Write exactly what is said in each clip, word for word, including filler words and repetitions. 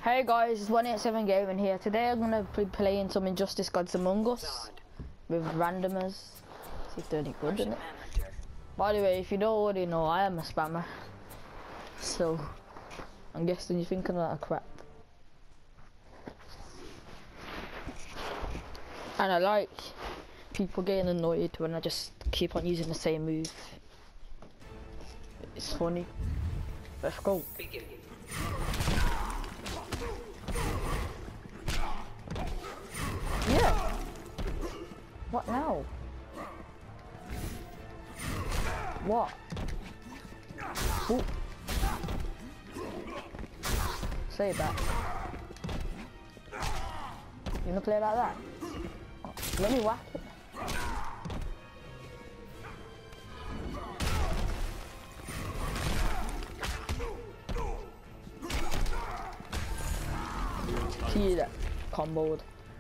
Hey guys, it's one eight seven Gaming here. Today I'm gonna be playing some Injustice Gods Among Us with randomers. See if they're any good in it. By the way, if you don't already know, I am a spammer. So I'm guessing you're thinking that crap. And I like people getting annoyed when I just keep on using the same move. It's funny. Let's go. Yeah. What now? What? Ooh. Say it back. You wanna play like that? Oh, let me whack it. See that comboed.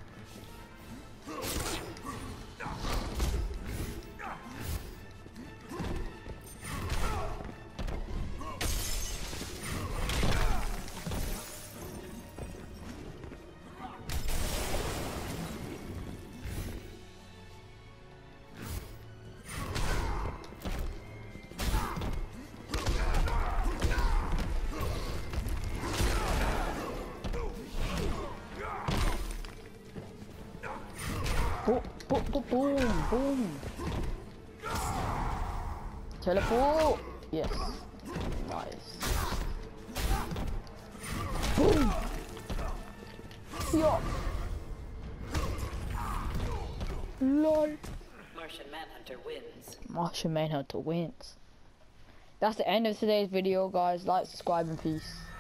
Boom, boom, boom, boom, boom. Teleport. Yes. Nice. Boom. Yo. Lol. Martian Manhunter wins. Martian Manhunter wins. That's the end of today's video, guys. Like, subscribe, and peace.